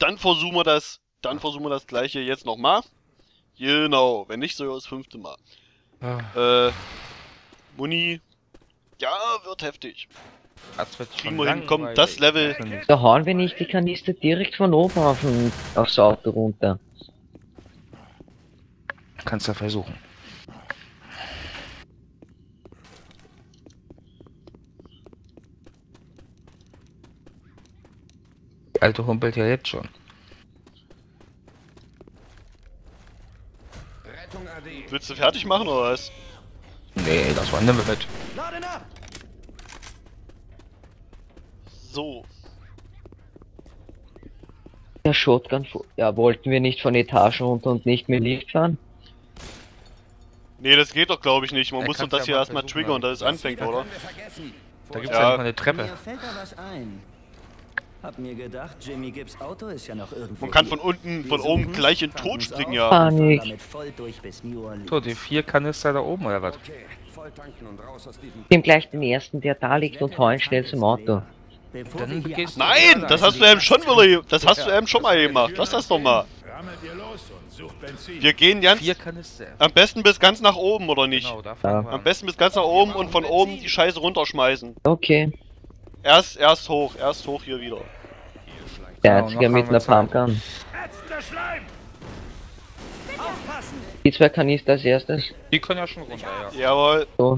Dann versuchen wir das gleiche jetzt nochmal. Genau, wenn nicht sogar das 5. Mal. Muni. Ja, wird heftig. Das wird Kriegen schon wir hin, komm, das Level. Da hauen wir nicht die Kanister direkt von oben aufs Auto runter. Kannst du ja versuchen. Die alte humpelt ja jetzt schon. Willst du fertig machen oder was? Nee, das war nehmen wir mit. So. Der Shotgun, ja, wollten wir nicht von Etagen runter und nicht mit Lift fahren? Nee, das geht doch glaube ich nicht. Man Ja, muss doch kannst ja das hier mal erstmal versuchen, triggern, dass es anfängt, oder? Da gibt's Ja. ja nicht mal eine Treppe. Mir fällt da was ein. Hab mir gedacht, Jimmy Gibbs Auto ist ja noch irgendwo. Man kann hier. von unten, Wir von oben suchen, gleich in den tanken Tod es springen, auf ja. und fahren Panik. damit voll durch bis New Orleans. So, die 4 Kanister da oben oder was? Okay, voll tanken und raus aus diesem... Nimm gleich den ersten, der da liegt und hauen schnell zum Auto. Bevor Dann wir hier gehst du- Nein, das hast du eben schon wieder, das hast du eben schon mal gemacht. Lass das doch mal. Rammelt ihr los und sucht Benzin. Wir gehen ganz, 4 Kanister. am besten bis ganz nach oben, oder nicht? Genau, da fangen wir Am an. besten bis ganz nach oben und von oben die Scheiße runterschmeißen. Okay, Erst hoch hier wieder. der Genau, einzige noch mit haben einer wir Zeit. Pumpgun. Ätzender Schleim! Die 2 Kanister als erstes. Die können ja schon runter, ja. Jawohl. So.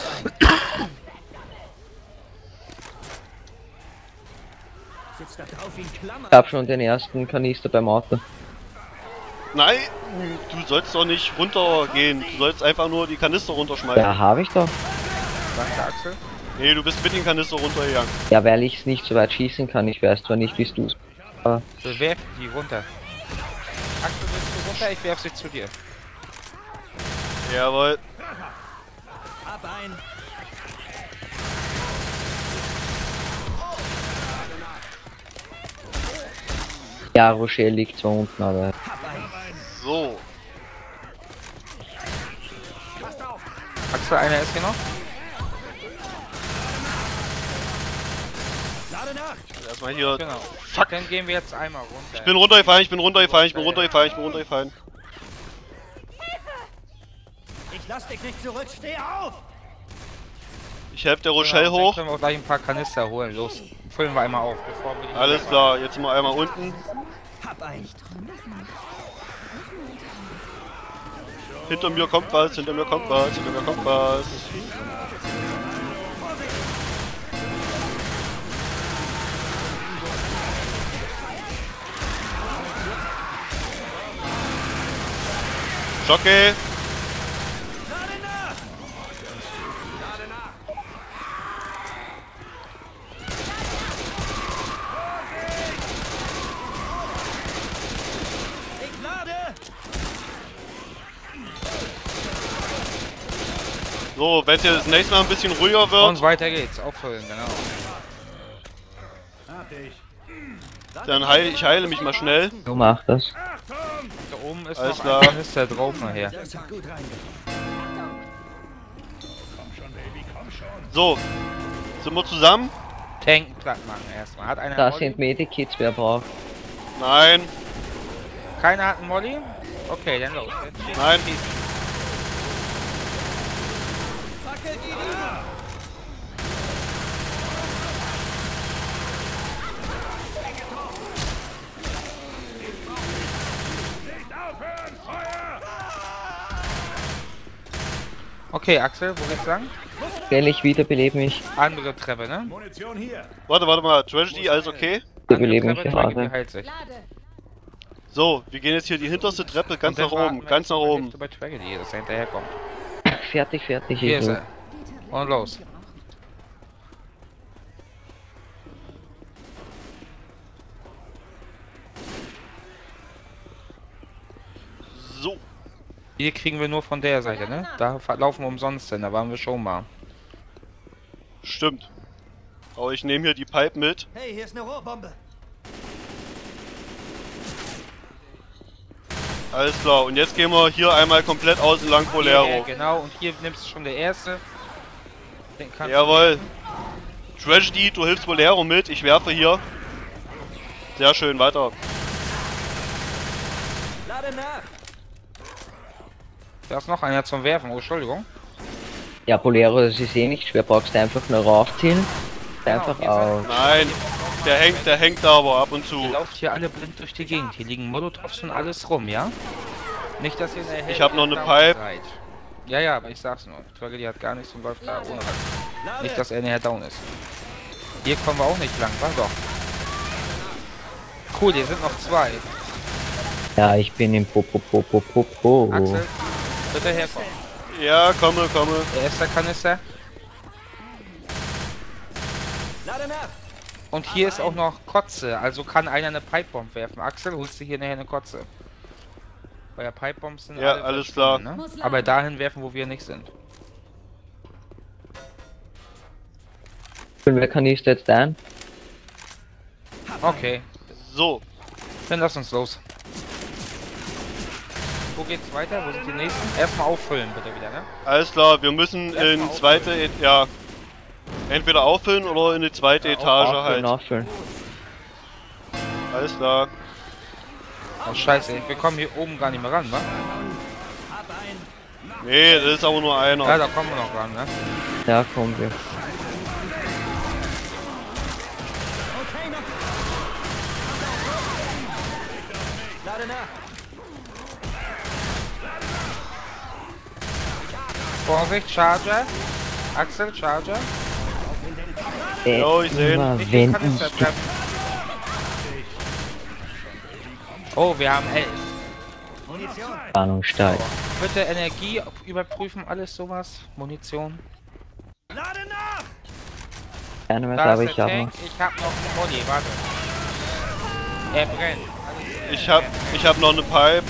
sitzt da drauf wie ein Klammer. Ich hab schon den ersten Kanister beim Auto. Nein, du sollst doch nicht runtergehen. Du sollst einfach nur die Kanister runterschmeißen. Ja, habe ich doch. Danke, Axel. Nee, du bist mit den Kanister runtergegangen. Ja, weil ich es nicht so weit schießen kann. Ich weiß zwar nicht, wie du es. Aber So, werf die runter. Axel, willst du runter? Ich werf sie zu dir. Jawohl. Hab ein. ja, Rochelle liegt zwar unten, aber So. Axel, einer ist hier noch. Lade nach. Erstmal hier. Genau. Fuck. Dann gehen wir jetzt einmal runter. Ich bin runtergefallen, ich bin runtergefallen. Ich lass dich nicht zurück. Steh auf. Ich helfe der Genau, Rochelle dann hoch. können wir auch gleich ein paar Kanister holen. Los, füllen wir einmal auf, bevor wir die... Alles klar, jetzt sind wir einmal unten. Hab ein. Hinter mir kommt was. Jockey. Ich lade. So, wenn es jetzt das nächste Mal ein bisschen ruhiger Und wird, weiter geht's, auffüllen, genau. dann heile mich mal schnell. du mach das. Da oben ist Alles noch klar. ein Kanister drauf nachher. Das hat gut rein. So, sind wir zusammen? Tanken platt machen erstmal. Hat einer Da einen Molly? sind Medikits, wer braucht. Nein, Keiner hat einen Molly? Okay, dann los. Jetzt nein. Fackelt ihn über. Okay, Axel, wo geht's lang? Stell ich wiederbelebe mich. Andere Treppe, ne? Munition hier. Warte mal, Tragedy, alles okay? Wiederbelebe mich Treppe, Tragedy gerade. heilt sich. So, wir gehen jetzt hier die hinterste Treppe ganz Und nach dann oben, warten wir, ganz nach bis oben. Bei Tragedy, dass er hinterherkommt. Fertig, Hier ich ist so. er. Und los. So, Hier kriegen wir nur von der Seite, ne? Da laufen wir umsonst hin, da waren wir schon mal. stimmt. Aber ich nehme hier die Pipe mit. Hey, hier ist eine Rohrbombe. Alles klar, und jetzt gehen wir hier einmal komplett außen lang Bolero. Genau, und hier nimmst du schon der erste. Den kannst Jawohl. Tragedy, du hilfst Bolero mit, ich werfe hier. Sehr schön, weiter. Lade nach! Da ist noch einer zum Werfen. Oh, Entschuldigung. Ja, Bolero, das ist eh nicht schwer, brauchst du einfach nur raufziehen. Einfach hier auf. Nein, der hängt da aber ab und Ihr zu. lauft hier alle blind durch die Gegend. Hier liegen Molotovs und alles rum, ja? Nicht, dass ihr in der Hälfte Ich hab noch eine down Pipe. seid. Ja, ja, aber ich sag's nur. Tragedy hat gar nichts und läuft da ohne was. Nicht, dass er näher down ist. Hier kommen wir auch nicht lang, war doch. Cool, hier sind noch zwei. Ja, ich bin im Po. Axel, bitte herkommen. Ja, komme. Der erste Kanister. Lade nach! Und hier ist auch noch Kotze, also kann einer eine Pipebomb werfen. Axel, holst du hier nachher eine Kotze? Weil ja Pipebombs sind Ja, alle alles verschwunden, Ne? Aber dahin werfen, wo wir nicht sind. Wer Kanister jetzt ein? Okay, So, dann lass uns los. Wo geht's weiter? Wo sind die nächsten? Erstmal auffüllen bitte wieder, ne? alles klar, wir müssen in zweite, ja, entweder auffüllen oder in die zweite Etage halt. Auffüllen. Alles klar. Oh scheiße, wir kommen hier oben gar nicht mehr ran, wa? Nee, das ist aber nur Ja, einer. da kommen wir noch ran, ne? Ja, kommen wir. Lade nach! Vorsicht, Charger. Axel, Charger. Ja, ich seh ihn. Immer Nicht den wenn Kanister ich treffen. Oh, wir haben 11. die Spannung steigt. Bitte Energie überprüfen, alles sowas. Munition. Lade nach! Keine mehr, Da aber ist ich der habe noch. Tank. Ich hab noch einen Molly, warte. Er brennt. Ich hab noch eine Pipe.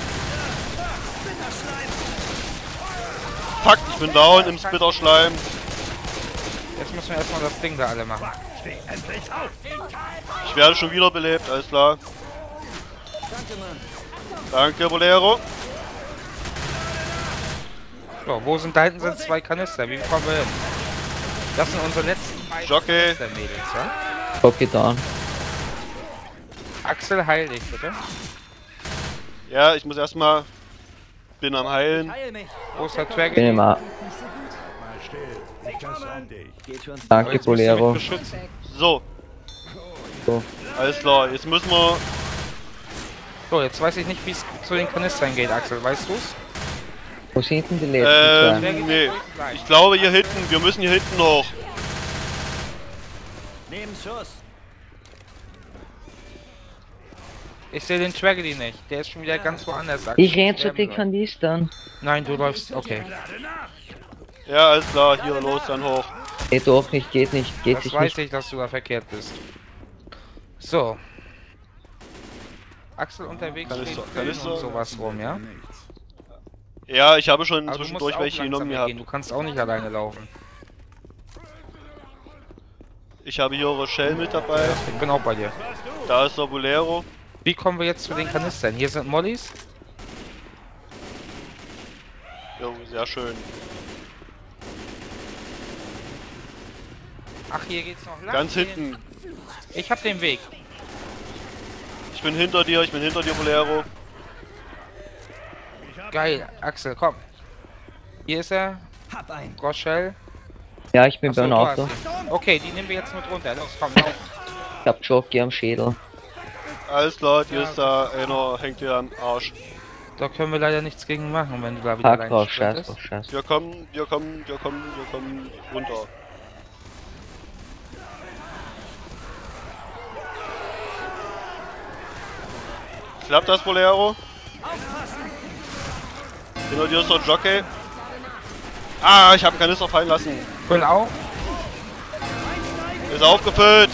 Fuck, ich bin down im Spitterschleim. Jetzt müssen wir erstmal das Ding da alle machen. Steh endlich auf! Ich werde schon wieder belebt, alles klar. Danke, Mann! Danke, Bolero. So, wo sind da hinten sind zwei Kanister? Wie kommen wir hin? Das sind unsere letzten beiden Jockey. Kanister-Mädels, ja? Okay, down. Axel, heil dich bitte. Ja, ich muss erstmal. Bin am Heilen. Heil mich! Wo ist der Bin Tragedy? immer. Mal still. Ich küsse an dich. Geht schon. Danke, Jetzt müsst ihr mich Bolero. beschützen. So. So. Alles klar, jetzt müssen wir. So, jetzt weiß ich nicht, wie es zu den Kanistern geht, Axel. Weißt du's? Wo sind denn die letzten zwei? Nee. Ich glaube hier hinten, wir müssen hier hinten noch. Neben Schuss! Ich sehe den Tragedy nicht. Der ist schon wieder ganz woanders. Axel. Ich renn zu Sterben den soll. Kanistern. Nein, du läufst. Okay. Ja, alles klar, hier los, dann hoch. Nee, doch nicht, geht nicht, geht Das sich weiß nicht. ich, dass du da verkehrt bist. So. Axel unterwegs Kanister, steht Pillen Kanister. und sowas rum, ja? Ja, ich habe schon Aber du musst zwischendurch auch welche genommen langsam gehabt. gehen. Du kannst auch nicht alleine laufen. Ich habe hier Rochelle mit dabei. Ich bin auch bei dir. Da ist der Bolero. Wie kommen wir jetzt zu den Kanistern? Hier sind Mollys. Jo, sehr schön. Ach, hier geht's noch lang. Ganz hinten. Ich hab den Weg. Ich bin hinter dir, Bolero. Geil, Axel, komm. Hier ist er. Hab einen! Rochelle. Ja, ich bin Achso, beim du Auto. hast- Okay, die nehmen wir jetzt mit runter. Los, komm, lauf. Ich hab Jockey am Schädel. Alles klar, hier ist da einer, hängt hier am Arsch. Da können wir leider nichts gegen machen, wenn du da wieder Pack allein drauf, scheiß sprintest. drauf, scheiß. Wir kommen runter. Klappt das, Bolero? Hinter dir ist der Jockey. Ah, ich habe einen Kanister fallen lassen. Will auch. Ist aufgefüllt.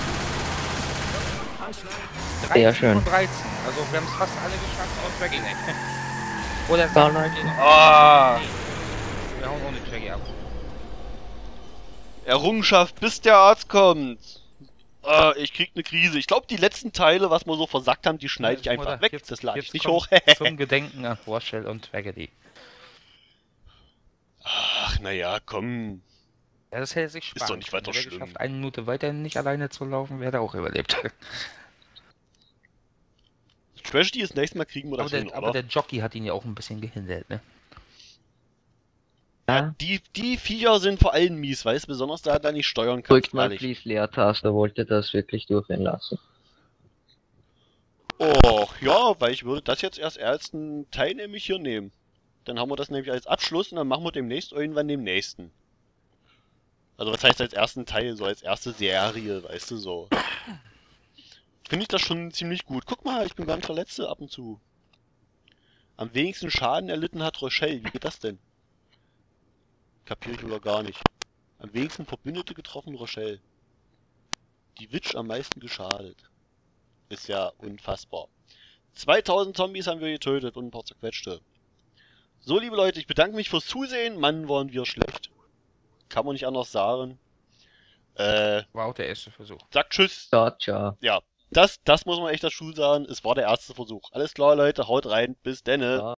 Sehr 13 schön. von 13. Also wir haben es fast alle geschafft und Traggy nicht. Oder Ja, sagt Leute. Traggy noch? Ah, Wir hauen ohne Traggy ab. Errungenschaft, bis der Arzt kommt. Ah, ich krieg eine Krise. Ich glaube, die letzten Teile, was wir so versackt haben, die schneide ich einfach Oder weg. jetzt- Das lade ich jetzt nicht kommt hoch. Zum Gedenken an Rochelle und Tragedy. Ach, naja, komm. Ja, das hätte sich sparen doch nicht weiter können. Wer schlimm. geschafft, eine Minute weiter nicht alleine zu laufen, wäre auch überlebt. Tragedy ist nächstes Mal kriegen wir das hin, Aber der Jockey hat ihn ja auch ein bisschen gehindert, ne? Ja, Die Viecher sind vor allem mies, weißt du, besonders da er nicht steuern kann. drückt mal please Leertaste, wollte das wirklich durchgehen lassen. Oh, ja, weil ich würde das jetzt erst als einen Teil nämlich hier nehmen. Dann haben wir das nämlich als Abschluss und dann machen wir demnächst irgendwann den nächsten. Also was heißt als ersten Teil, so als erste Serie, weißt du, so. Finde ich das schon ziemlich gut. Guck mal, ich bin gar nicht der Letzte ab und zu. Am wenigsten Schaden erlitten hat Rochelle. Wie geht das denn? Kapiere ich oder gar nicht. Am wenigsten Verbündete getroffen Rochelle. Die Witch am meisten geschadet. Ist ja unfassbar. 2000 Zombies haben wir getötet und ein paar zerquetschte. So, liebe Leute, ich bedanke mich fürs Zusehen. Mann, waren wir schlecht. Kann man nicht anders sagen. War auch der erste Versuch. Sagt tschüss. Ciao, ciao. Ja, das muss man echt dazu sagen. Es war der erste Versuch. Alles klar, Leute, haut rein. Bis denne. Ja.